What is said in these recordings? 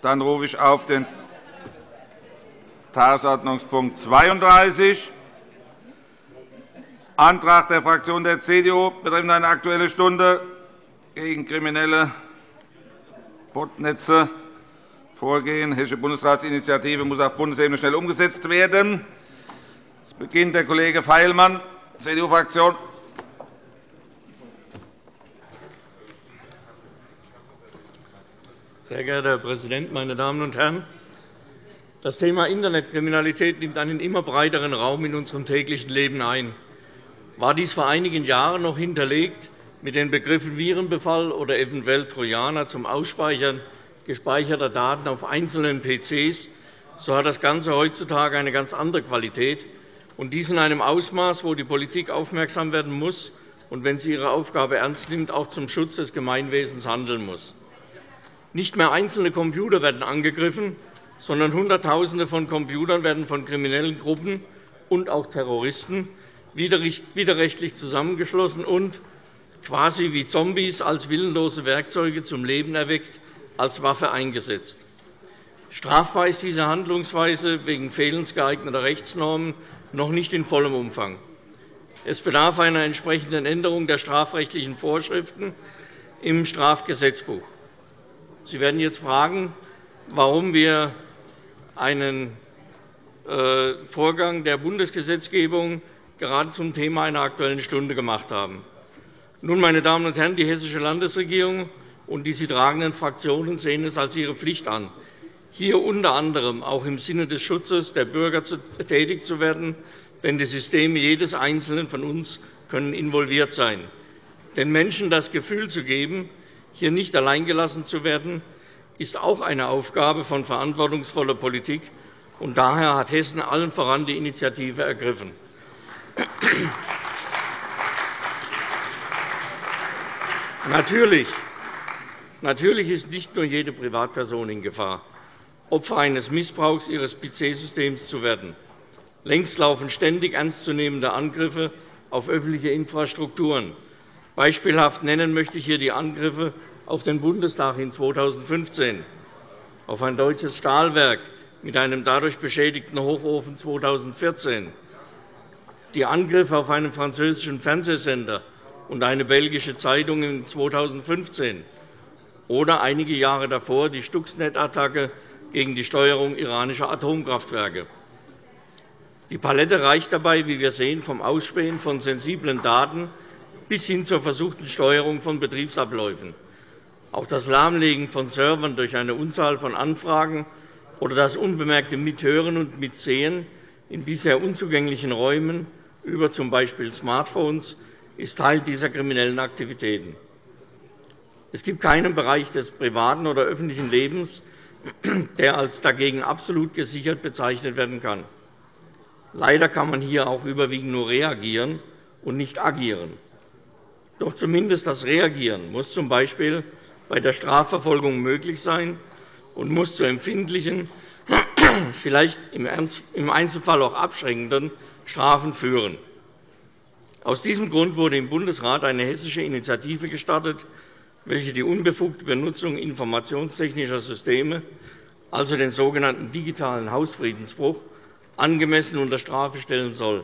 Dann rufe ich auf den Tagesordnungspunkt 32, Antrag der Fraktion der CDU betreffend eine Aktuelle Stunde gegen kriminelle Botnetze vorgehen. Hessische Bundesratsinitiative muss auf Bundesebene schnell umgesetzt werden. Es beginnt der Kollege Feilmann, CDU-Fraktion. Sehr geehrter Herr Präsident, meine Damen und Herren! Das Thema Internetkriminalität nimmt einen immer breiteren Raum in unserem täglichen Leben ein. War dies vor einigen Jahren noch hinterlegt mit den Begriffen Virenbefall oder eventuell Trojaner zum Ausspeichern gespeicherter Daten auf einzelnen PCs, so hat das Ganze heutzutage eine ganz andere Qualität, und dies in einem Ausmaß, wo die Politik aufmerksam werden muss und, wenn sie ihre Aufgabe ernst nimmt, auch zum Schutz des Gemeinwesens handeln muss. Nicht mehr einzelne Computer werden angegriffen, sondern Hunderttausende von Computern werden von kriminellen Gruppen und auch Terroristen widerrechtlich zusammengeschlossen und quasi wie Zombies als willenlose Werkzeuge zum Leben erweckt, als Waffe eingesetzt. Strafbar ist diese Handlungsweise wegen Fehlens geeigneter Rechtsnormen noch nicht in vollem Umfang. Es bedarf einer entsprechenden Änderung der strafrechtlichen Vorschriften im Strafgesetzbuch. Sie werden jetzt fragen, warum wir einen Vorgang der Bundesgesetzgebung gerade zum Thema einer Aktuellen Stunde gemacht haben. Nun, meine Damen und Herren, die Hessische Landesregierung und die sie tragenden Fraktionen sehen es als ihre Pflicht an, hier unter anderem auch im Sinne des Schutzes der Bürger tätig zu werden, denn die Systeme jedes Einzelnen von uns können involviert sein. Den Menschen das Gefühl zu geben, hier nicht alleingelassen zu werden, ist auch eine Aufgabe von verantwortungsvoller Politik, und daher hat Hessen allen voran die Initiative ergriffen. Natürlich ist nicht nur jede Privatperson in Gefahr, Opfer eines Missbrauchs ihres PC-Systems zu werden. Längst laufen ständig ernstzunehmende Angriffe auf öffentliche Infrastrukturen. Beispielhaft nennen möchte ich hier die Angriffe auf den Bundestag in 2015, auf ein deutsches Stahlwerk mit einem dadurch beschädigten Hochofen 2014, die Angriffe auf einen französischen Fernsehsender und eine belgische Zeitung in 2015 oder einige Jahre davor die Stuxnet-Attacke gegen die Steuerung iranischer Atomkraftwerke. Die Palette reicht dabei, wie wir sehen, vom Ausspähen von sensiblen Daten bis hin zur versuchten Steuerung von Betriebsabläufen. Auch das Lahmlegen von Servern durch eine Unzahl von Anfragen oder das unbemerkte Mithören und Mitsehen in bisher unzugänglichen Räumen über z.B. Smartphones ist Teil dieser kriminellen Aktivitäten. Es gibt keinen Bereich des privaten oder öffentlichen Lebens, der als dagegen absolut gesichert bezeichnet werden kann. Leider kann man hier auch überwiegend nur reagieren und nicht agieren. Doch zumindest das Reagieren muss z.B. bei der Strafverfolgung möglich sein und muss zu empfindlichen, vielleicht im Einzelfall auch abschreckenden Strafen führen. Aus diesem Grund wurde im Bundesrat eine hessische Initiative gestartet, welche die unbefugte Benutzung informationstechnischer Systeme, also den sogenannten digitalen Hausfriedensbruch, angemessen unter Strafe stellen soll.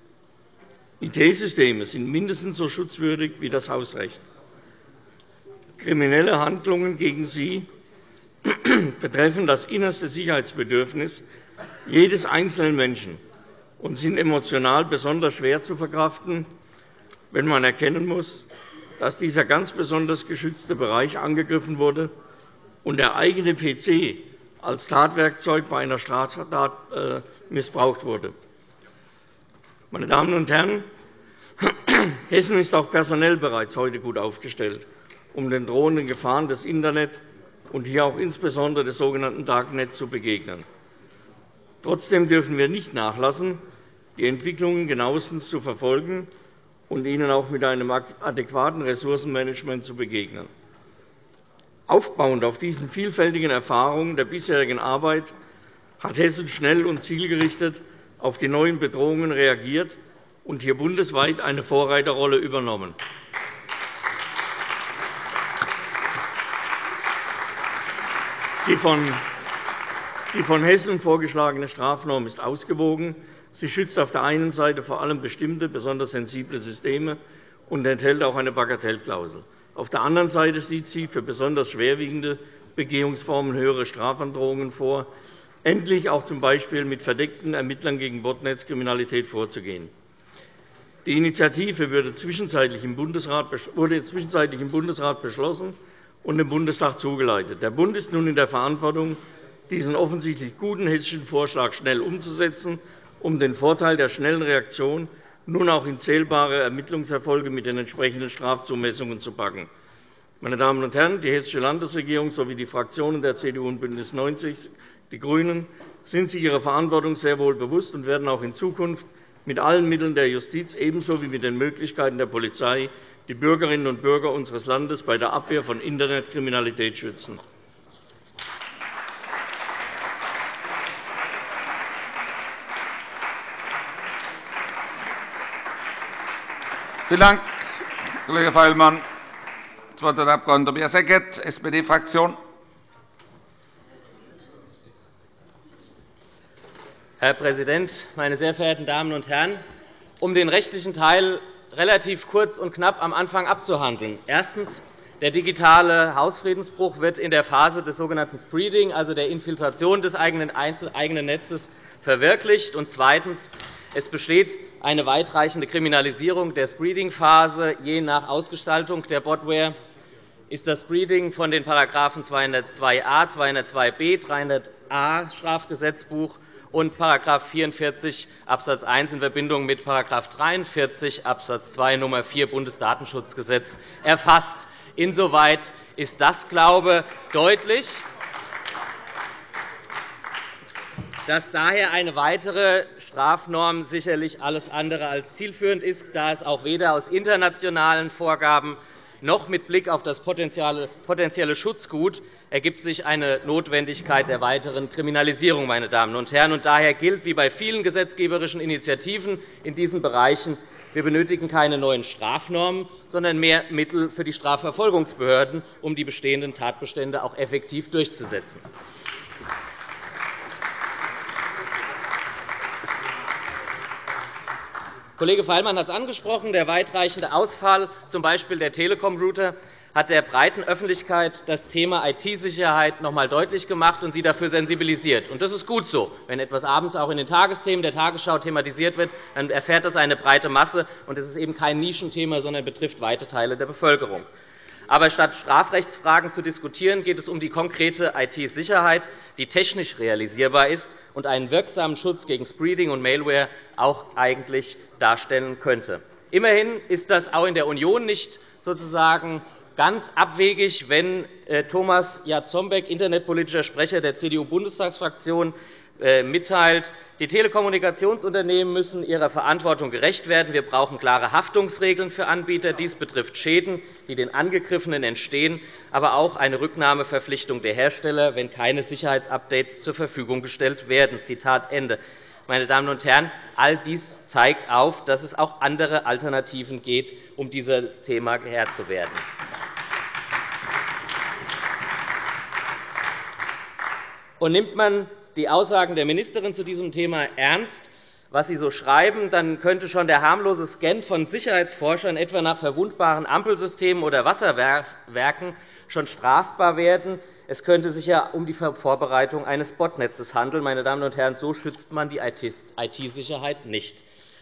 IT-Systeme sind mindestens so schutzwürdig wie das Hausrecht. Kriminelle Handlungen gegen sie betreffen das innerste Sicherheitsbedürfnis jedes einzelnen Menschen und sind emotional besonders schwer zu verkraften, wenn man erkennen muss, dass dieser ganz besonders geschützte Bereich angegriffen wurde und der eigene PC als Tatwerkzeug bei einer Straftat missbraucht wurde. Meine Damen und Herren, Hessen ist auch personell bereits heute gut aufgestellt, um den drohenden Gefahren des Internet und hier auch insbesondere des sogenannten Darknet zu begegnen. Trotzdem dürfen wir nicht nachlassen, die Entwicklungen genauestens zu verfolgen und ihnen auch mit einem adäquaten Ressourcenmanagement zu begegnen. Aufbauend auf diesen vielfältigen Erfahrungen der bisherigen Arbeit hat Hessen schnell und zielgerichtet auf die neuen Bedrohungen reagiert und hier bundesweit eine Vorreiterrolle übernommen. Die von Hessen vorgeschlagene Strafnorm ist ausgewogen. Sie schützt auf der einen Seite vor allem bestimmte, besonders sensible Systeme und enthält auch eine Bagatellklausel. Auf der anderen Seite sieht sie für besonders schwerwiegende Begehungsformen höhere Strafandrohungen vor, endlich auch z.B. mit verdeckten Ermittlern gegen Botnetzkriminalität vorzugehen. Die Initiative wurde zwischenzeitlich im Bundesrat beschlossen und dem Bundestag zugeleitet. Der Bund ist nun in der Verantwortung, diesen offensichtlich guten hessischen Vorschlag schnell umzusetzen, um den Vorteil der schnellen Reaktion nun auch in zählbare Ermittlungserfolge mit den entsprechenden Strafzumessungen zu packen. Meine Damen und Herren, die Hessische Landesregierung sowie die Fraktionen der CDU und BÜNDNIS 90 die GRÜNEN sind sich ihrer Verantwortung sehr wohl bewusst und werden auch in Zukunft mit allen Mitteln der Justiz ebenso wie mit den Möglichkeiten der Polizei die Bürgerinnen und Bürger unseres Landes bei der Abwehr von Internetkriminalität schützen. Vielen Dank, Kollege Feilmann. Das Wort hat der Abg. Tobias Eckert, SPD-Fraktion. Herr Präsident, meine sehr verehrten Damen und Herren! Um den rechtlichen Teil relativ kurz und knapp am Anfang abzuhandeln. Erstens. Der digitale Hausfriedensbruch wird in der Phase des sogenannten Spreading, also der Infiltration des eigenen Netzes, verwirklicht. Und zweitens. Es besteht eine weitreichende Kriminalisierung der Spreading-Phase. Je nach Ausgestaltung der Botware ist das Spreading von den § 202a, 202b, 300a Strafgesetzbuch und § 44 Abs. 1 in Verbindung mit § 43 Abs. 2 Nr. 4 Bundesdatenschutzgesetz erfasst. Insoweit ist das, glaube ich, deutlich, dass daher eine weitere Strafnorm sicherlich alles andere als zielführend ist, da es auch weder aus internationalen Vorgaben noch mit Blick auf das potenzielle Schutzgut ergibt sich eine Notwendigkeit der weiteren Kriminalisierung. Meine Damen und Herren. Und daher gilt, wie bei vielen gesetzgeberischen Initiativen in diesen Bereichen, wir benötigen keine neuen Strafnormen, sondern mehr Mittel für die Strafverfolgungsbehörden, um die bestehenden Tatbestände auch effektiv durchzusetzen. Kollege Feilmann hat es angesprochen. Der weitreichende Ausfall, z. B. der Telekom-Router, hat der breiten Öffentlichkeit das Thema IT-Sicherheit noch einmal deutlich gemacht und sie dafür sensibilisiert. Das ist gut so. Wenn etwas abends auch in den Tagesthemen der Tagesschau thematisiert wird, dann erfährt das eine breite Masse. Es ist eben kein Nischenthema, sondern betrifft weite Teile der Bevölkerung. Aber statt Strafrechtsfragen zu diskutieren, geht es um die konkrete IT-Sicherheit, die technisch realisierbar ist und einen wirksamen Schutz gegen Spreading und Malware auch eigentlich darstellen könnte. Immerhin ist das auch in der Union nicht sozusagen ganz abwegig, wenn Thomas Jarzombeck, internetpolitischer Sprecher der CDU-Bundestagsfraktion, mitteilt, die Telekommunikationsunternehmen müssen ihrer Verantwortung gerecht werden. Wir brauchen klare Haftungsregeln für Anbieter. Dies betrifft Schäden, die den Angegriffenen entstehen, aber auch eine Rücknahmeverpflichtung der Hersteller, wenn keine Sicherheitsupdates zur Verfügung gestellt werden. Zitat Ende. Meine Damen und Herren, all dies zeigt auf, dass es auch andere Alternativen geht, um dieses Thema Herr zu werden. Und nimmt man die Aussagen der Ministerin zu diesem Thema ernst, was Sie so schreiben, dann könnte schon der harmlose Scan von Sicherheitsforschern etwa nach verwundbaren Ampelsystemen oder Wasserwerken schon strafbar werden. Es könnte sich ja um die Vorbereitung eines Botnetzes handeln. Meine Damen und Herren, so schützt man die IT-Sicherheit nicht.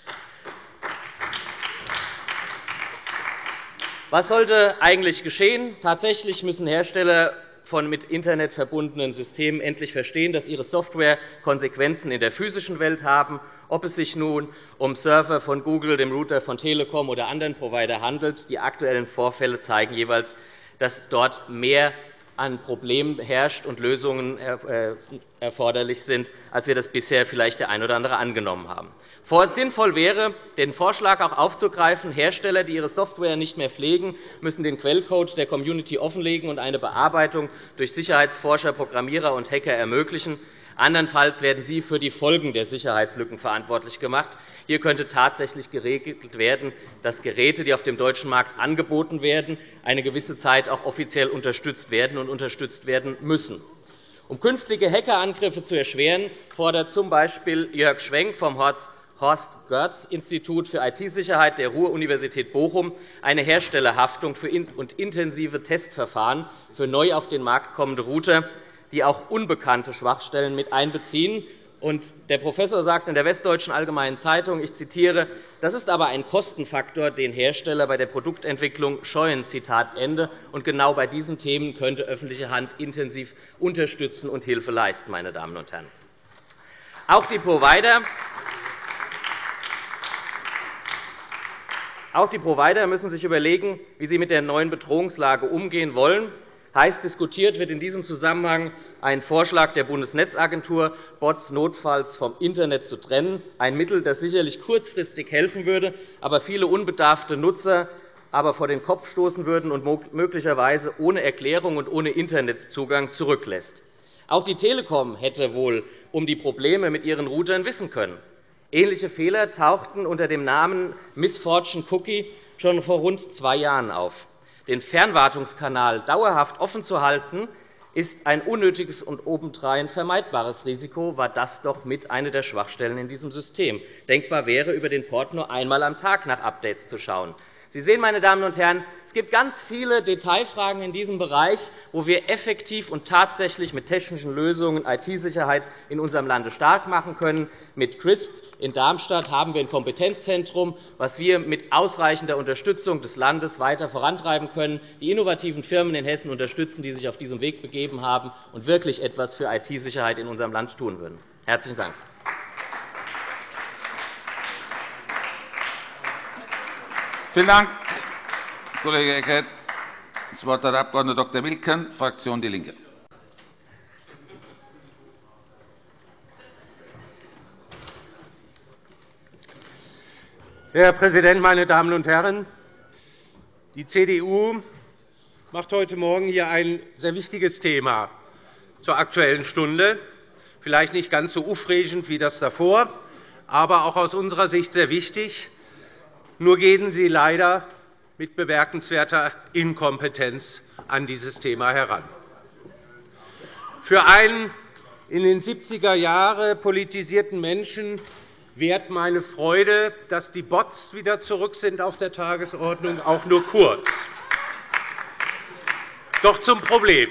Was sollte eigentlich geschehen? Tatsächlich müssen Hersteller von mit Internet verbundenen Systemen endlich verstehen, dass ihre Software Konsequenzen in der physischen Welt haben, ob es sich nun um Server von Google, dem Router von Telekom oder anderen Provider handelt. Die aktuellen Vorfälle zeigen jeweils, dass es dort mehr an Problemen herrscht und Lösungen erforderlich sind, als wir das bisher vielleicht der eine oder andere angenommen haben. Sinnvoll wäre, den Vorschlag auch aufzugreifen, Hersteller, die ihre Software nicht mehr pflegen, müssen den Quellcode der Community offenlegen und eine Bearbeitung durch Sicherheitsforscher, Programmierer und Hacker ermöglichen. Andernfalls werden sie für die Folgen der Sicherheitslücken verantwortlich gemacht. Hier könnte tatsächlich geregelt werden, dass Geräte, die auf dem deutschen Markt angeboten werden, eine gewisse Zeit auch offiziell unterstützt werden und unterstützt werden müssen. Um künftige Hackerangriffe zu erschweren, fordert z.B. Jörg Schwenk vom Horst-Görz-Institut für IT-Sicherheit der Ruhr-Universität Bochum eine Herstellerhaftung und intensive Testverfahren für neu auf den Markt kommende Router, die auch unbekannte Schwachstellen mit einbeziehen. Der Professor sagt in der Westdeutschen Allgemeinen Zeitung, ich zitiere, das ist aber ein Kostenfaktor, den Hersteller bei der Produktentwicklung scheuen. Zitat Ende. Und genau bei diesen Themen könnte öffentliche Hand intensiv unterstützen und Hilfe leisten. Meine Damen und Herren. Auch die Provider müssen sich überlegen, wie sie mit der neuen Bedrohungslage umgehen wollen. Heiß diskutiert wird in diesem Zusammenhang ein Vorschlag der Bundesnetzagentur, Bots notfalls vom Internet zu trennen, ein Mittel, das sicherlich kurzfristig helfen würde, aber viele unbedarfte Nutzer vor den Kopf stoßen würden und möglicherweise ohne Erklärung und ohne Internetzugang zurücklässt. Auch die Telekom hätte wohl um die Probleme mit ihren Routern wissen können. Ähnliche Fehler tauchten unter dem Namen Missfortune Cookie schon vor rund 2 Jahren auf. Den Fernwartungskanal dauerhaft offen zu halten, ist ein unnötiges und obendrein vermeidbares Risiko, war das doch mit einer der Schwachstellen in diesem System. Denkbar wäre, über den Port nur einmal am Tag nach Updates zu schauen. Sie sehen, meine Damen und Herren, es gibt ganz viele Detailfragen in diesem Bereich, wo wir effektiv und tatsächlich mit technischen Lösungen IT-Sicherheit in unserem Lande stark machen können. Mit CRISP in Darmstadt haben wir ein Kompetenzzentrum, das wir mit ausreichender Unterstützung des Landes weiter vorantreiben können, die innovativen Firmen in Hessen unterstützen, die sich auf diesem Weg begeben haben und wirklich etwas für IT-Sicherheit in unserem Land tun würden. Herzlichen Dank. Vielen Dank, Kollege Eckert. Das Wort hat der Abg. Dr. Wilken, Fraktion DIE LINKE. Herr Präsident, meine Damen und Herren! Die CDU macht heute Morgen hier ein sehr wichtiges Thema zur Aktuellen Stunde. Vielleicht nicht ganz so aufregend wie das davor, aber auch aus unserer Sicht sehr wichtig. Nur gehen Sie leider mit bemerkenswerter Inkompetenz an dieses Thema heran. Für einen in den 70er Jahren politisierten Menschen währt meine Freude, dass die Bots wieder zurück sind auf der Tagesordnung, auch nur kurz. Doch zum Problem.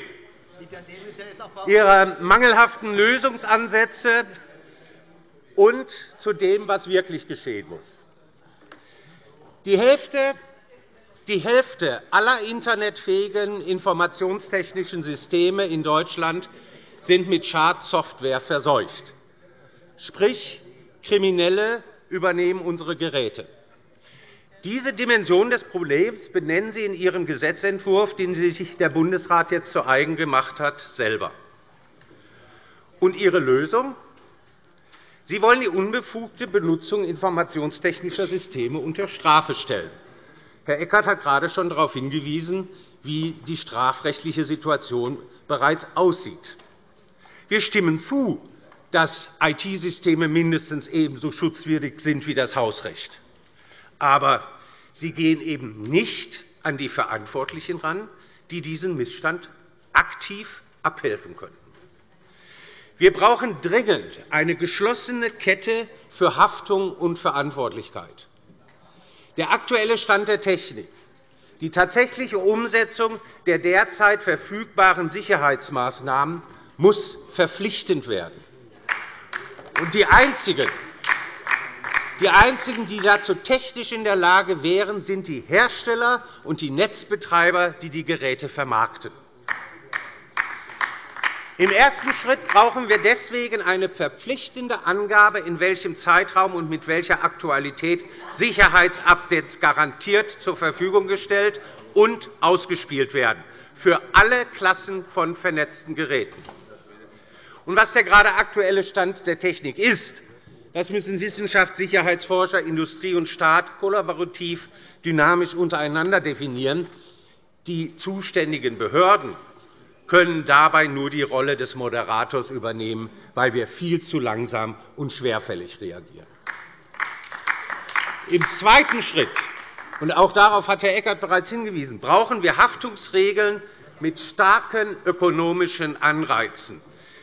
Ihre mangelhaften Lösungsansätze und zu dem, was wirklich geschehen muss. Die Hälfte aller internetfähigen informationstechnischen Systeme in Deutschland sind mit Schadsoftware verseucht. Sprich, Kriminelle übernehmen unsere Geräte. Diese Dimension des Problems benennen Sie in Ihrem Gesetzentwurf, den sich der Bundesrat jetzt zu eigen gemacht hat, selber. Und Ihre Lösung? Sie wollen die unbefugte Benutzung informationstechnischer Systeme unter Strafe stellen. Herr Eckert hat gerade schon darauf hingewiesen, wie die strafrechtliche Situation bereits aussieht. Wir stimmen zu, dass IT-Systeme mindestens ebenso schutzwürdig sind wie das Hausrecht. Aber sie gehen eben nicht an die Verantwortlichen ran, die diesen Missstand aktiv abhelfen können. Wir brauchen dringend eine geschlossene Kette für Haftung und Verantwortlichkeit. Der aktuelle Stand der Technik, die tatsächliche Umsetzung der derzeit verfügbaren Sicherheitsmaßnahmen muss verpflichtend werden. Und die Einzigen, die dazu technisch in der Lage wären, sind die Hersteller und die Netzbetreiber, die die Geräte vermarkten. Im ersten Schritt brauchen wir deswegen eine verpflichtende Angabe, in welchem Zeitraum und mit welcher Aktualität Sicherheitsupdates garantiert zur Verfügung gestellt und ausgespielt werden, für alle Klassen von vernetzten Geräten. Und was der gerade aktuelle Stand der Technik ist, das müssen Wissenschaft, Sicherheitsforscher, Industrie und Staat kollaborativ, dynamisch untereinander definieren. Die zuständigen Behörden können dabei nur die Rolle des Moderators übernehmen, weil wir viel zu langsam und schwerfällig reagieren. Im zweiten Schritt, und auch darauf hat Herr Eckert bereits hingewiesen, brauchen wir Haftungsregeln mit starken ökonomischen Anreizen.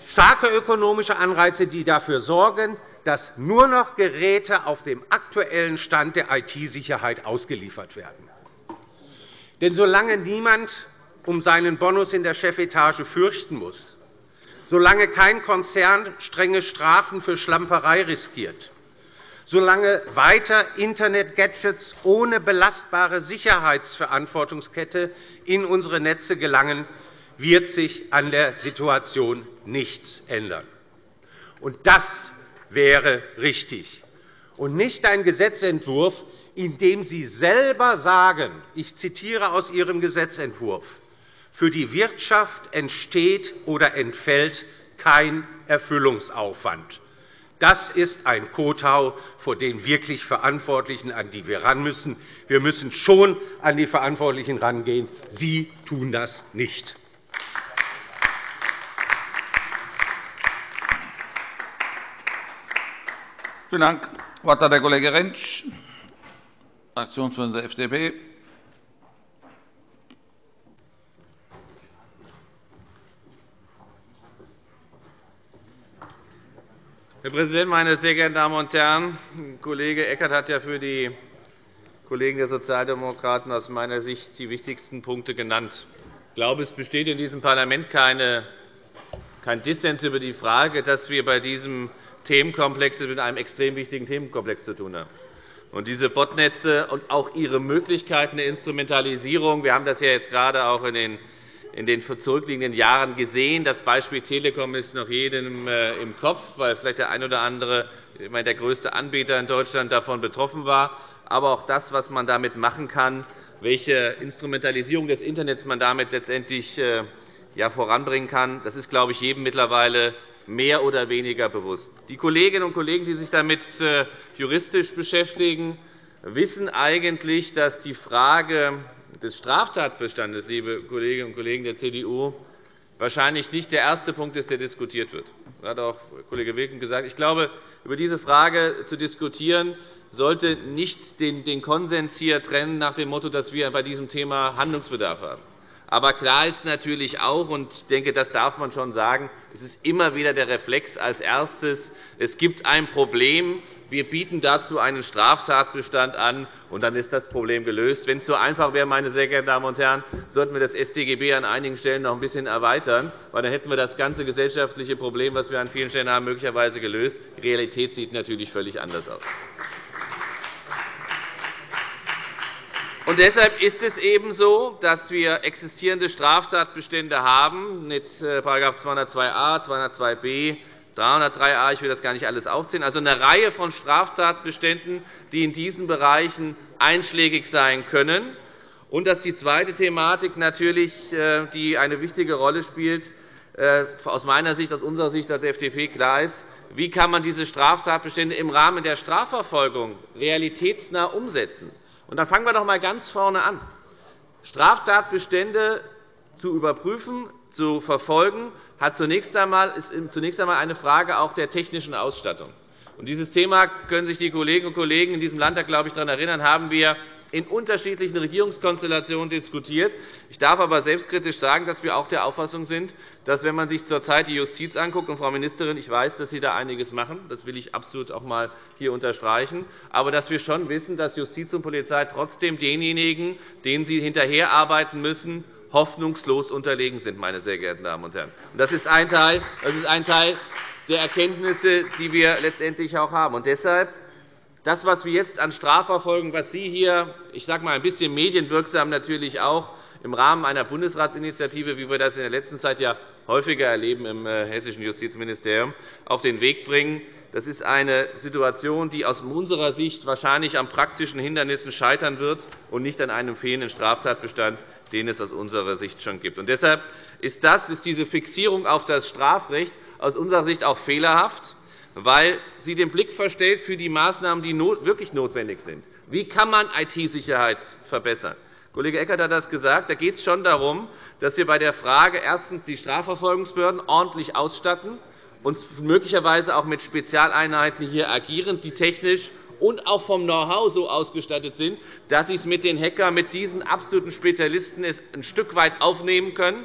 starke ökonomische Anreize, die dafür sorgen, dass nur noch Geräte auf dem aktuellen Stand der IT-Sicherheit ausgeliefert werden. Denn solange niemand um seinen Bonus in der Chefetage fürchten muss, solange kein Konzern strenge Strafen für Schlamperei riskiert, solange weiter Internet-Gadgets ohne belastbare Sicherheitsverantwortungskette in unsere Netze gelangen, wird sich an der Situation nichts ändern. Und das wäre richtig, und nicht ein Gesetzentwurf, in dem Sie selber sagen, ich zitiere aus Ihrem Gesetzentwurf, für die Wirtschaft entsteht oder entfällt kein Erfüllungsaufwand. Das ist ein Kotau vor den wirklich Verantwortlichen, an die wir ran müssen. Wir müssen schon an die Verantwortlichen rangehen. Sie tun das nicht. Vielen Dank. Das Wort hat der Kollege Rentsch, Fraktionsvorsitzender der FDP. Herr Präsident, meine sehr geehrten Damen und Herren! Kollege Eckert hat ja für die Kollegen der Sozialdemokraten aus meiner Sicht die wichtigsten Punkte genannt. Ich glaube, es besteht in diesem Parlament kein Dissens über die Frage, dass wir bei diesem Themenkomplex mit einem extrem wichtigen Themenkomplex zu tun haben. Und diese Botnetze und auch ihre Möglichkeiten der Instrumentalisierung, wir haben das ja jetzt gerade auch in den zurückliegenden Jahren gesehen. Das Beispiel Telekom ist noch jedem im Kopf, weil vielleicht der eine oder andere, der größte Anbieter in Deutschland, davon betroffen war. Aber auch das, was man damit machen kann, welche Instrumentalisierung des Internets man damit letztendlich voranbringen kann, das ist, glaube ich, jedem mittlerweile mehr oder weniger bewusst. Die Kolleginnen und Kollegen, die sich damit juristisch beschäftigen, wissen eigentlich, dass die Frage des Straftatbestandes, liebe Kolleginnen und Kollegen der CDU, wahrscheinlich nicht der erste Punkt ist, der diskutiert wird. Das hat auch Kollege Wilken gesagt. Ich glaube, über diese Frage zu diskutieren, sollte nicht den Konsens hier trennen nach dem Motto, dass wir bei diesem Thema Handlungsbedarf haben. Aber klar ist natürlich auch, und ich denke, das darf man schon sagen, es ist immer wieder der Reflex als Erstes, es gibt ein Problem, wir bieten dazu einen Straftatbestand an, und dann ist das Problem gelöst. Wenn es so einfach wäre, meine sehr geehrten Damen und Herren, sollten wir das StGB an einigen Stellen noch ein bisschen erweitern, weil dann hätten wir das ganze gesellschaftliche Problem, das wir an vielen Stellen haben, möglicherweise gelöst. Die Realität sieht natürlich völlig anders aus. Und deshalb ist es eben so, dass wir existierende Straftatbestände haben mit § 202a, 202b, 303a. Ich will das gar nicht alles aufzählen. Also eine Reihe von Straftatbeständen, die in diesen Bereichen einschlägig sein können. Und dass die zweite Thematik natürlich, die eine wichtige Rolle spielt, aus meiner Sicht, aus unserer Sicht als FDP klar ist, wie kann man diese Straftatbestände im Rahmen der Strafverfolgung realitätsnah umsetzen. Und da fangen wir doch einmal ganz vorne an. Straftatbestände zu überprüfen, zu verfolgen, ist zunächst einmal eine Frage auch der technischen Ausstattung. Und dieses Thema können sich die Kolleginnen und Kollegen in diesem Landtag, glaube ich, daran erinnern, haben wir in unterschiedlichen Regierungskonstellationen diskutiert. Ich darf aber selbstkritisch sagen, dass wir auch der Auffassung sind, dass, wenn man sich zurzeit die Justiz anguckt, und Frau Ministerin, ich weiß, dass Sie da einiges machen, das will ich absolut auch einmal hier unterstreichen, aber dass wir schon wissen, dass Justiz und Polizei trotzdem denjenigen, denen sie hinterherarbeiten müssen, hoffnungslos unterlegen sind, meine sehr geehrten Damen und Herren. Das ist ein Teil der Erkenntnisse, die wir letztendlich auch haben. Und deshalb das, was wir jetzt an Strafverfolgung, was Sie hier, ich sage mal, ein bisschen medienwirksam natürlich auch im Rahmen einer Bundesratsinitiative, wie wir das in der letzten Zeit ja häufiger erleben im hessischen Justizministerium, auf den Weg bringen, das ist eine Situation, die aus unserer Sicht wahrscheinlich an praktischen Hindernissen scheitern wird und nicht an einem fehlenden Straftatbestand, den es aus unserer Sicht schon gibt. Und deshalb ist diese Fixierung auf das Strafrecht aus unserer Sicht auch fehlerhaft, weil sie den Blick verstellt für die Maßnahmen, die wirklich notwendig sind. Wie kann man IT-Sicherheit verbessern? Kollege Eckert hat das gesagt. Da geht es schon darum, dass wir bei der Frage erstens die Strafverfolgungsbehörden ordentlich ausstatten und möglicherweise auch mit Spezialeinheiten hier agieren, die technisch und auch vom Know-how so ausgestattet sind, dass sie es mit den Hackern, mit diesen absoluten Spezialisten ein Stück weit aufnehmen können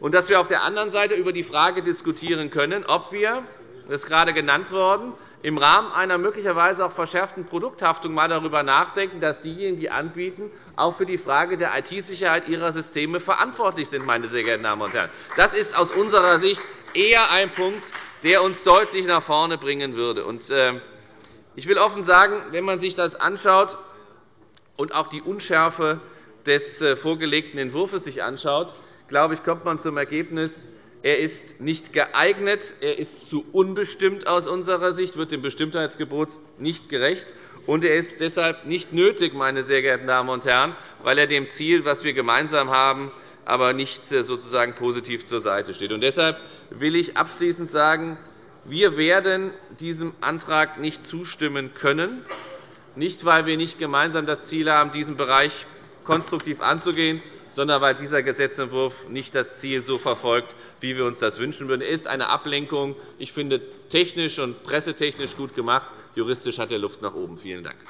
und dass wir auf der anderen Seite über die Frage diskutieren können, ob wir, das ist gerade genannt worden, im Rahmen einer möglicherweise auch verschärften Produkthaftung einmal darüber nachdenken, dass diejenigen, die anbieten, auch für die Frage der IT-Sicherheit ihrer Systeme verantwortlich sind. Meine sehr geehrten Damen und Herren. Das ist aus unserer Sicht eher ein Punkt, der uns deutlich nach vorne bringen würde. Ich will offen sagen, wenn man sich das anschaut und auch die Unschärfe des vorgelegten Entwurfs sich anschaut, glaube ich, kommt man zum Ergebnis, er ist nicht geeignet, er ist zu unbestimmt aus unserer Sicht, wird dem Bestimmtheitsgebot nicht gerecht, und er ist deshalb nicht nötig, meine sehr geehrten Damen und Herren, weil er dem Ziel, das wir gemeinsam haben, aber nicht sozusagen positiv zur Seite steht. Deshalb will ich abschließend sagen, wir werden diesem Antrag nicht zustimmen können, nicht, weil wir nicht gemeinsam das Ziel haben, diesen Bereich konstruktiv anzugehen, sondern weil dieser Gesetzentwurf nicht das Ziel so verfolgt, wie wir uns das wünschen würden. Er ist eine Ablenkung. Ich finde, technisch und pressetechnisch gut gemacht. Juristisch hat er Luft nach oben. Vielen Dank.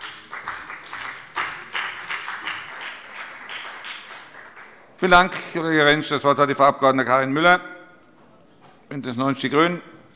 Vielen Dank, Kollege Rentsch. Das Wort hat die Frau Abg. Karin Müller, BÜNDNIS 90 die GRÜNEN.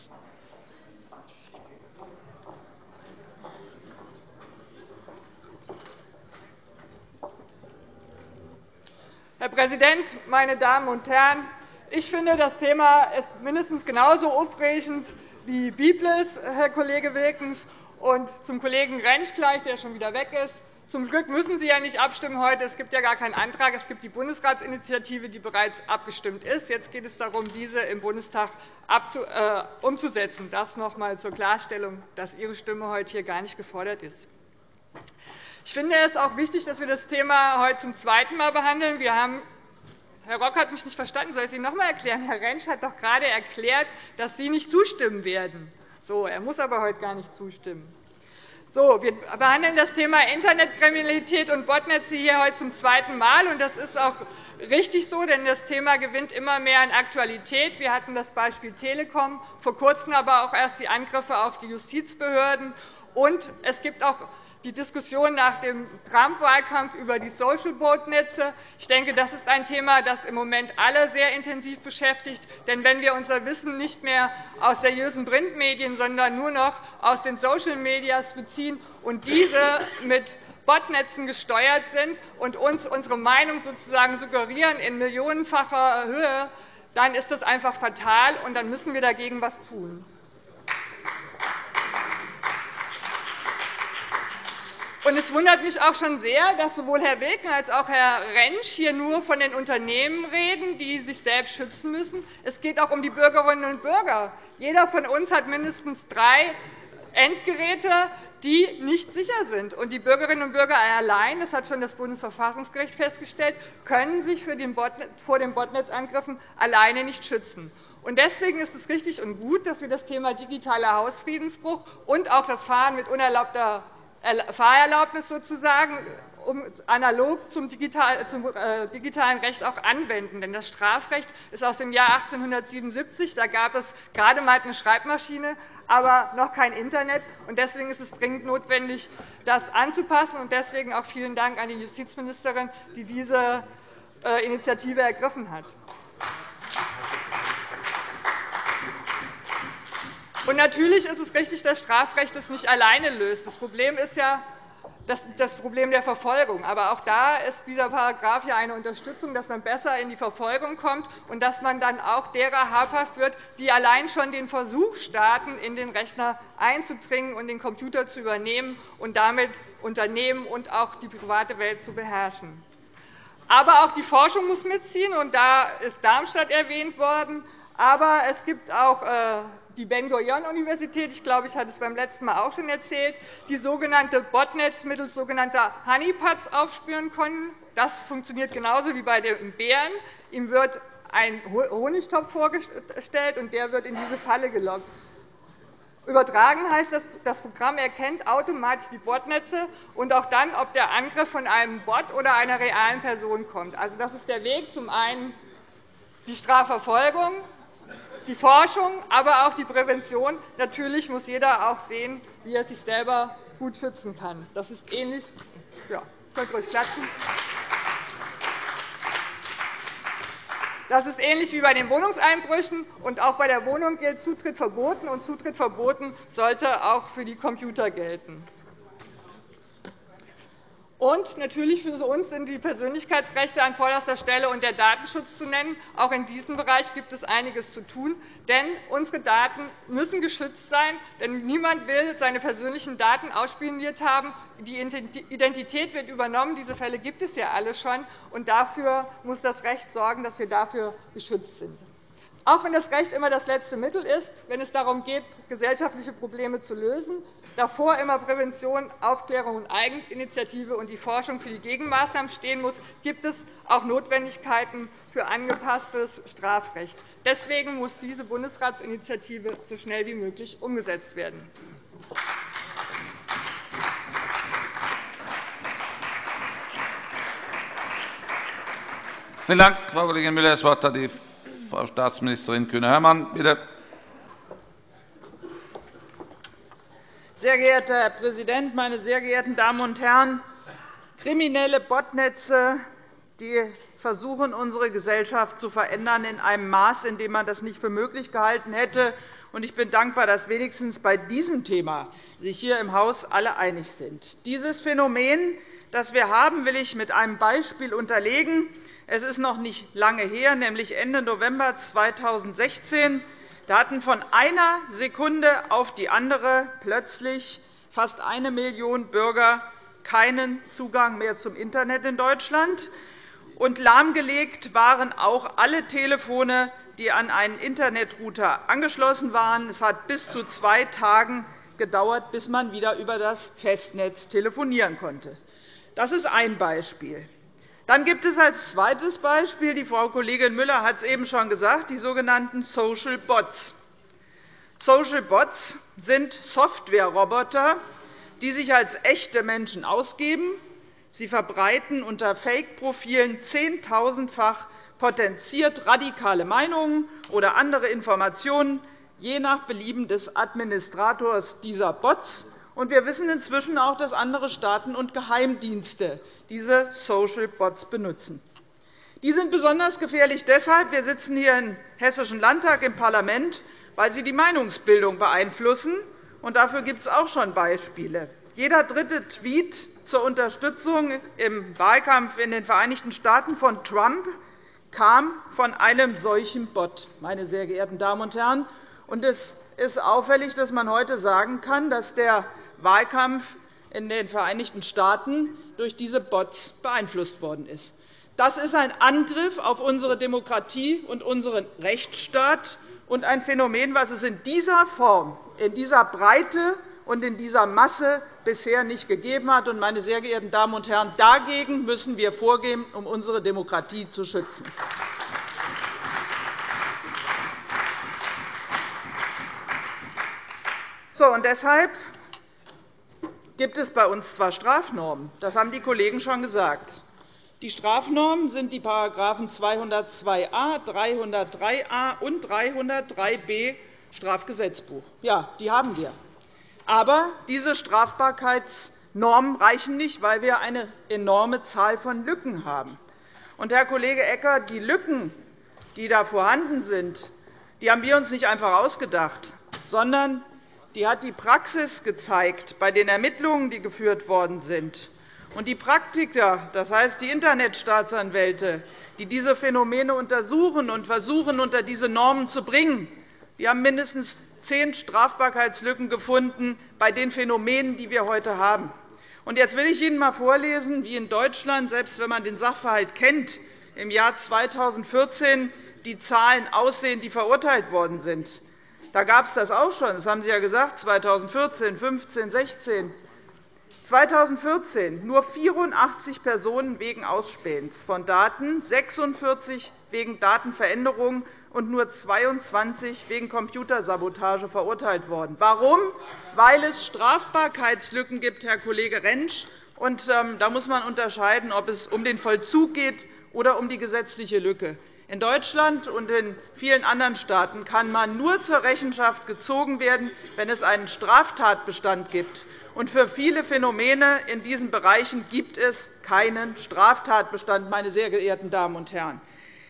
Herr Präsident, meine Damen und Herren! Ich finde, das Thema ist mindestens genauso aufregend wie Biblis, Herr Kollege Wilkens, und zum Kollegen Rentsch gleich, der schon wieder weg ist. Zum Glück müssen Sie ja nicht abstimmen heute. Es gibt ja gar keinen Antrag. Es gibt die Bundesratsinitiative, die bereits abgestimmt ist. Jetzt geht es darum, diese im Bundestag umzusetzen. Das noch einmal zur Klarstellung, dass Ihre Stimme heute hier gar nicht gefordert ist. Ich finde es auch wichtig, dass wir das Thema heute zum zweiten Mal behandeln. Herr Rock hat mich nicht verstanden. Soll ich es Ihnen noch einmal erklären? Herr Rentsch hat doch gerade erklärt, dass Sie nicht zustimmen werden. So, er muss aber heute gar nicht zustimmen. So, wir behandeln das Thema Internetkriminalität und Botnetze hier heute zum zweiten Mal. Und das ist auch richtig so, denn das Thema gewinnt immer mehr an Aktualität. Wir hatten das Beispiel Telekom, vor Kurzem aber auch erst die Angriffe auf die Justizbehörden. Und es gibt auch die Diskussion nach dem Trump-Wahlkampf über die Social-Boat-Netze. Ich denke, das ist ein Thema, das im Moment alle sehr intensiv beschäftigt. Denn wenn wir unser Wissen nicht mehr aus seriösen Printmedien, sondern nur noch aus den Social Medias beziehen und diese mit Botnetzen gesteuert sind und uns unsere Meinung sozusagen suggerieren in millionenfacher Höhe, dann ist das einfach fatal, und dann müssen wir dagegen etwas tun. Es wundert mich auch schon sehr, dass sowohl Herr Wilken als auch Herr Rentsch hier nur von den Unternehmen reden, die sich selbst schützen müssen. Es geht auch um die Bürgerinnen und Bürger. Jeder von uns hat mindestens 3 Endgeräte, die nicht sicher sind. Und die Bürgerinnen und Bürger allein, das hat schon das Bundesverfassungsgericht festgestellt, können sich vor den Botnetzangriffen alleine nicht schützen. Deswegen ist es richtig und gut, dass wir das Thema digitaler Hausfriedensbruch und auch das Fahren mit unerlaubter Fahrerlaubnis sozusagen analog zum digitalen Recht auch anwenden. Denn das Strafrecht ist aus dem Jahr 1877. Da gab es gerade einmal eine Schreibmaschine, aber noch kein Internet. Deswegen ist es dringend notwendig, das anzupassen. Deswegen auch vielen Dank an die Justizministerin, die diese Initiative ergriffen hat. Und natürlich ist es richtig, dass Strafrecht das nicht alleine löst. Das Problem ist ja das Problem der Verfolgung. Aber auch da ist dieser Paragraph ja eine Unterstützung, dass man besser in die Verfolgung kommt und dass man dann auch derer habhaft wird, die allein schon den Versuch starten, in den Rechner einzudringen und den Computer zu übernehmen und damit Unternehmen und auch die private Welt zu beherrschen. Aber auch die Forschung muss mitziehen, und da ist Darmstadt erwähnt worden. Aber es gibt auch die Ben-Gurion-Universität, ich glaube, ich hatte es beim letzten Mal auch schon erzählt, die sogenannte Botnets mittels sogenannter Honeypots aufspüren können. Das funktioniert genauso wie bei den Bären. Ihm wird ein Honigtopf vorgestellt, und der wird in diese Falle gelockt. Übertragen heißt, das Programm erkennt automatisch die Botnetze und auch dann, ob der Angriff von einem Bot oder einer realen Person kommt. Also, das ist der Weg, zum einen die Strafverfolgung, die Forschung, aber auch die Prävention. Natürlich muss jeder auch sehen, wie er sich selber gut schützen kann. Das ist ähnlich. Ja, könnt ihr ruhig klatschen. Das ist ähnlich wie bei den Wohnungseinbrüchen. Und auch bei der Wohnung gilt Zutritt verboten, und Zutritt verboten sollte auch für die Computer gelten. Und natürlich für uns sind die Persönlichkeitsrechte an vorderster Stelle und der Datenschutz zu nennen. Auch in diesem Bereich gibt es einiges zu tun. Denn unsere Daten müssen geschützt sein. Denn niemand will seine persönlichen Daten ausspioniert haben. Die Identität wird übernommen. Diese Fälle gibt es ja alle schon. Und dafür muss das Recht sorgen, dass wir dafür geschützt sind. Auch wenn das Recht immer das letzte Mittel ist, wenn es darum geht, gesellschaftliche Probleme zu lösen, davor immer Prävention, Aufklärung und Eigeninitiative und die Forschung für die Gegenmaßnahmen stehen muss, gibt es auch Notwendigkeiten für angepasstes Strafrecht. Deswegen muss diese Bundesratsinitiative so schnell wie möglich umgesetzt werden. Vielen Dank, Frau Kollegin Müller. Das Wort hat die Frau Staatsministerin Kühne-Hörmann. Bitte. Sehr geehrter Herr Präsident, meine sehr geehrten Damen und Herren! Kriminelle Botnetze die versuchen, unsere Gesellschaft zu verändern in einem Maß, in dem man das nicht für möglich gehalten hätte. Ich bin dankbar, dass wenigstens bei diesem Thema sich hier im Haus alle einig sind. Dieses Phänomen, das wir haben, will ich mit einem Beispiel unterlegen. Es ist noch nicht lange her, nämlich Ende November 2016. Da hatten von einer Sekunde auf die andere plötzlich fast 1 Million Bürger keinen Zugang mehr zum Internet in Deutschland. Und lahmgelegt waren auch alle Telefone, die an einen Internetrouter angeschlossen waren. Es hat bis zu 2 Tagen gedauert, bis man wieder über das Festnetz telefonieren konnte. Das ist ein Beispiel. Dann gibt es als zweites Beispiel, die Frau Kollegin Müller hat es eben schon gesagt, die sogenannten Social Bots. Social Bots sind Softwareroboter, die sich als echte Menschen ausgeben. Sie verbreiten unter Fake-Profilen 10.000-fach potenziert radikale Meinungen oder andere Informationen, je nach Belieben des Administrators dieser Bots. Und wir wissen inzwischen auch, dass andere Staaten und Geheimdienste diese Social Bots benutzen. Die sind besonders gefährlich deshalb. Wir sitzen hier im Hessischen Landtag im Parlament, weil sie die Meinungsbildung beeinflussen. Und dafür gibt es auch schon Beispiele. Jeder dritte Tweet zur Unterstützung im Wahlkampf in den Vereinigten Staaten von Trump kam von einem solchen Bot, meine sehr geehrten Damen und Herren. Und es ist auffällig, dass man heute sagen kann, dass der Wahlkampf in den Vereinigten Staaten durch diese Bots beeinflusst worden ist. Das ist ein Angriff auf unsere Demokratie und unseren Rechtsstaat und ein Phänomen, das es in dieser Form, in dieser Breite und in dieser Masse bisher nicht gegeben hat. Meine sehr geehrten Damen und Herren, dagegen müssen wir vorgehen, um unsere Demokratie zu schützen. Deshalb gibt es bei uns zwar Strafnormen, das haben die Kollegen schon gesagt. Die Strafnormen sind die § 202a, 303a und 303b Strafgesetzbuch. Ja, die haben wir. Aber diese Strafbarkeitsnormen reichen nicht, weil wir eine enorme Zahl von Lücken haben. Und, Herr Kollege Eckert, die Lücken, die da vorhanden sind, die haben wir uns nicht einfach ausgedacht, sondern die hat die Praxis gezeigt bei den Ermittlungen, die geführt worden sind. Und die Praktiker, das heißt die Internetstaatsanwälte, die diese Phänomene untersuchen und versuchen, unter diese Normen zu bringen, die haben mindestens 10 Strafbarkeitslücken gefunden bei den Phänomenen, die wir heute haben. Und jetzt will ich Ihnen einmal vorlesen, wie in Deutschland, selbst wenn man den Sachverhalt kennt, im Jahr 2014 die Zahlen aussehen, die verurteilt worden sind. Da gab es das auch schon, das haben Sie ja gesagt, 2014, 15, 16. 2014 nur 84 Personen wegen Ausspähens von Daten, 46 wegen Datenveränderung und nur 22 wegen Computersabotage verurteilt worden. Warum? Weil es Strafbarkeitslücken gibt, Herr Kollege Rentsch. Da muss man unterscheiden, ob es um den Vollzug geht oder um die gesetzliche Lücke. In Deutschland und in vielen anderen Staaten kann man nur zur Rechenschaft gezogen werden, wenn es einen Straftatbestand gibt. Und für viele Phänomene in diesen Bereichen gibt es keinen Straftatbestand, meine sehr geehrten Damen und Herren.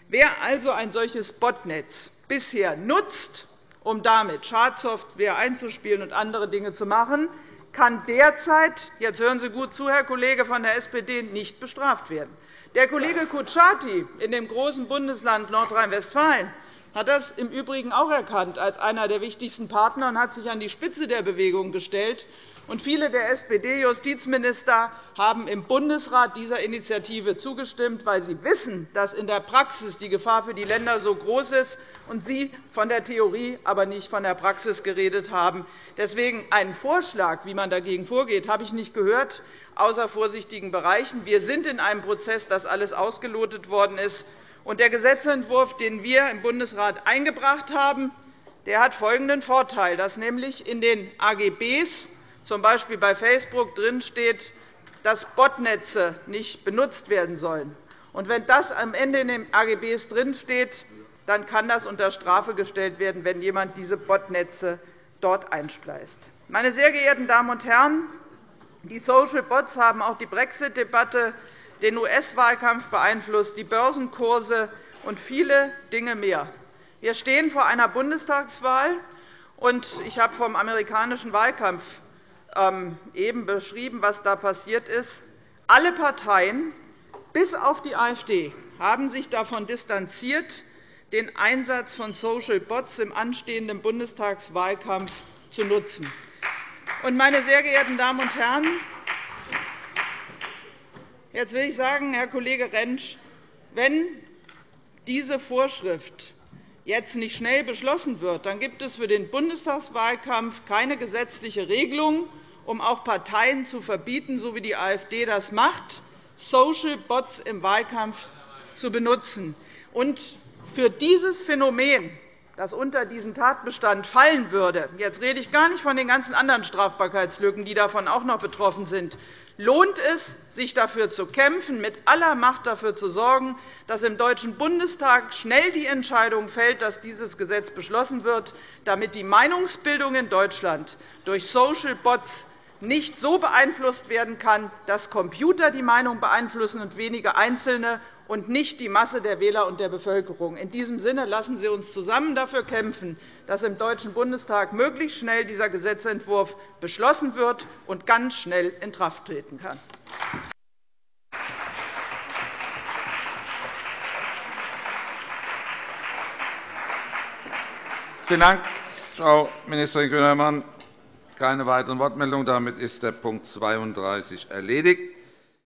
Wer also ein solches Botnetz bisher nutzt, um damit Schadsoftware einzuspielen und andere Dinge zu machen, kann derzeit – jetzt hören Sie gut zu, Herr Kollege von der SPD – nicht bestraft werden. Der Kollege Kutschaty in dem großen Bundesland Nordrhein-Westfalen hat das im Übrigen auch erkannt als einer der wichtigsten Partner und hat sich an die Spitze der Bewegung gestellt. Und viele der SPD-Justizminister haben im Bundesrat dieser Initiative zugestimmt, weil sie wissen, dass in der Praxis die Gefahr für die Länder so groß ist und Sie von der Theorie, aber nicht von der Praxis geredet haben. Deswegen einen Vorschlag, wie man dagegen vorgeht, habe ich nicht gehört, außer vorsichtigen Bereichen. Wir sind in einem Prozess, dass alles ausgelotet worden ist. Und der Gesetzentwurf, den wir im Bundesrat eingebracht haben, der hat folgenden Vorteil, dass nämlich in den AGBs z. B. bei Facebook drinsteht, dass Botnetze nicht benutzt werden sollen. Und wenn das am Ende in den AGBs drinsteht, dann kann das unter Strafe gestellt werden, wenn jemand diese Botnetze dort einspleist. Meine sehr geehrten Damen und Herren, die Social Bots haben auch die Brexit-Debatte, den US-Wahlkampf beeinflusst, die Börsenkurse und viele Dinge mehr. Wir stehen vor einer Bundestagswahl, und ich habe vom amerikanischen Wahlkampf eben beschrieben, was da passiert ist. Alle Parteien, bis auf die AfD, haben sich davon distanziert, den Einsatz von Social Bots im anstehenden Bundestagswahlkampf zu nutzen. Meine sehr geehrten Damen und Herren, jetzt will ich sagen, Herr Kollege Rentsch, wenn diese Vorschrift jetzt nicht schnell beschlossen wird, dann gibt es für den Bundestagswahlkampf keine gesetzliche Regelung, um auch Parteien zu verbieten, so wie die AfD das macht, Social Bots im Wahlkampf zu benutzen. Und für dieses Phänomen, das unter diesen Tatbestand fallen würde – jetzt rede ich gar nicht von den ganzen anderen Strafbarkeitslücken, die davon auch noch betroffen sind – lohnt es, sich dafür zu kämpfen, mit aller Macht dafür zu sorgen, dass im Deutschen Bundestag schnell die Entscheidung fällt, dass dieses Gesetz beschlossen wird, damit die Meinungsbildung in Deutschland durch Social Bots nicht so beeinflusst werden kann, dass Computer die Meinung beeinflussen und wenige Einzelne und nicht die Masse der Wähler und der Bevölkerung. In diesem Sinne lassen Sie uns zusammen dafür kämpfen, dass im Deutschen Bundestag möglichst schnell dieser Gesetzentwurf beschlossen wird und ganz schnell in Kraft treten kann. Vielen Dank, Frau Ministerin Kühnermann. Keine weiteren Wortmeldungen. Damit ist der Punkt 32 erledigt.